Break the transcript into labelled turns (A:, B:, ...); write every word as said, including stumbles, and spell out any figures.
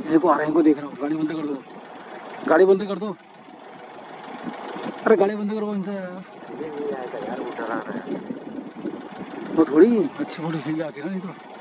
A: इनको आ रहे हैं, इनको देख रहा हूँ। गाड़ी बंद कर दो, गाड़ी बंद कर दो, अरे गाड़ी बंद करो इनसे यार। वो थोड़ी अच्छी फोटो खींच जाती है ना, नहीं तो